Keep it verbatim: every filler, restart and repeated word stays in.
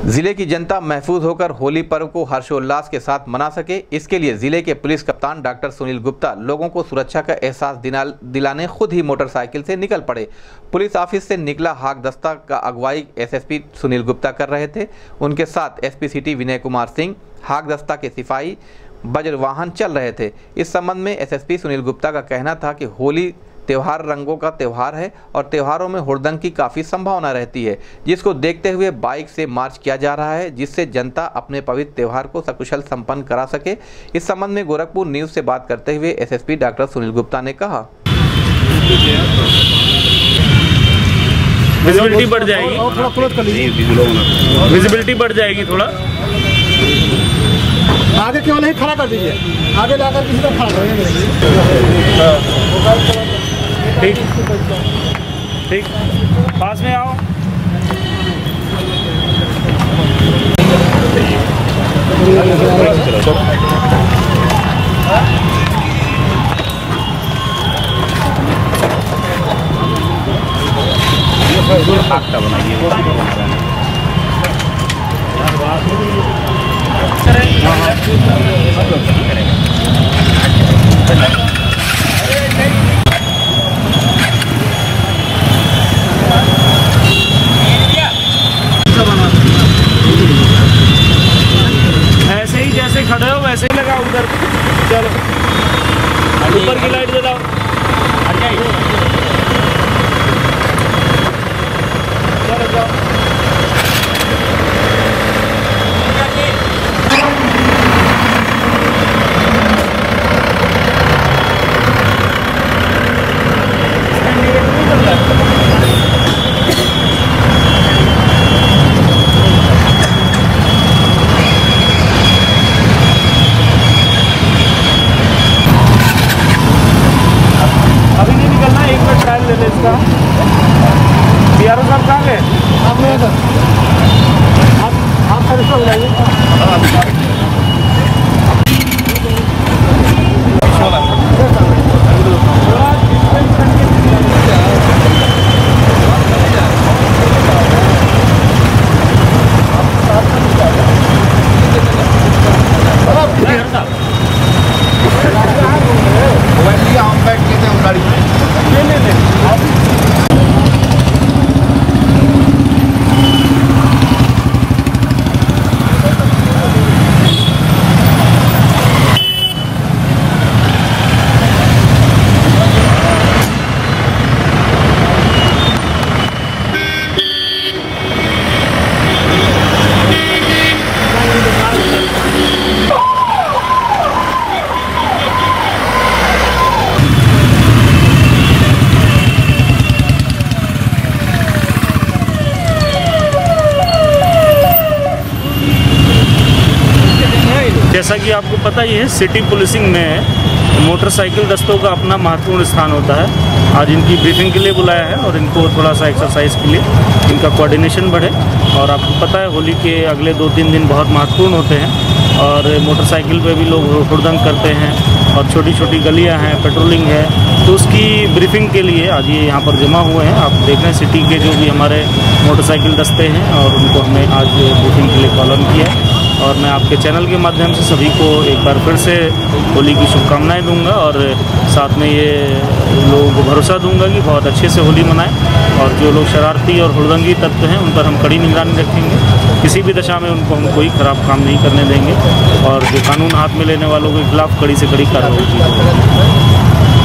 जिले की जनता महफूज होकर होली पर्व को हर्षोल्लास के साथ मना सके, इसके लिए जिले के पुलिस कप्तान डॉक्टर सुनील गुप्ता लोगों को सुरक्षा का एहसास दिलाने खुद ही मोटरसाइकिल से निकल पड़े। पुलिस ऑफिस से निकला हाक दस्ता का अगुवाई एसएसपी सुनील गुप्ता कर रहे थे। उनके साथ एसपी सिटी विनय कुमार सिंह, हाक दस्ता के सिपाही वज्र वाहन चल रहे थे। इस संबंध में एसएसपी सुनील गुप्ता का कहना था कि होली त्यौहार रंगों का त्यौहार है और त्योहारों में हुड़दंग की काफ़ी संभावना रहती है, जिसको देखते हुए बाइक से मार्च किया जा रहा है, जिससे जनता अपने पवित्र त्यौहार को सकुशल संपन्न करा सके। इस संबंध में गोरखपुर न्यूज़ से बात करते हुए एसएसपी डॉक्टर सुनील गुप्ता ने कहा, विजिबिलिटी बढ़ जाएगी, विजिबिलिटी बढ़ जाएगी थोड़ा आगे क्यों नहीं खड़ा कर दीजिए, आगे जाकर किसी को खड़ा करेंगे। ठीक ठीक पास में आओ। आखटा बनाइए ऐसे ही जैसे खड़े हो वैसे ही लगाओ उधर। चलो ऊपर की लाइट जलाओ। चलो जाओ। अभी नहीं निकलना, एक मिनट ट्रायल ले ले इसका। बिहारो साहब कहाँ गए? आप नहीं सर, आप आप सर इसको बुलाइए। जैसा कि आपको पता ही है, सिटी पुलिसिंग में मोटरसाइकिल दस्तों का अपना महत्वपूर्ण स्थान होता है। आज इनकी ब्रीफिंग के लिए बुलाया है और इनको थोड़ा सा एक्सरसाइज के लिए इनका कोऑर्डिनेशन बढ़े। और आपको पता है होली के अगले दो तीन दिन बहुत महत्वपूर्ण होते हैं और मोटरसाइकिल पे भी लोग हुड़दंग करते हैं और छोटी छोटी गलियां हैं, पेट्रोलिंग है, तो उसकी ब्रीफिंग के लिए आज ये यहाँ पर जमा हुए हैं। आप देख रहे हैं सिटी के जो भी हमारे मोटरसाइकिल दस्ते हैं और उनको हमने आज ब्रीफिंग के लिए कॉल ऑन किया है। और मैं आपके चैनल के माध्यम से सभी को एक बार फिर से होली की शुभकामनाएं दूंगा और साथ में ये लोगों को भरोसा दूंगा कि बहुत अच्छे से होली मनाएं और जो लोग शरारती और हुड़दंगी तत्व हैं उन पर हम कड़ी निगरानी रखेंगे। किसी भी दशा में उनको हम कोई ख़राब काम नहीं करने देंगे और जो कानून हाथ में लेने वालों के खिलाफ कड़ी से कड़ी कार्रवाई की जाएगी।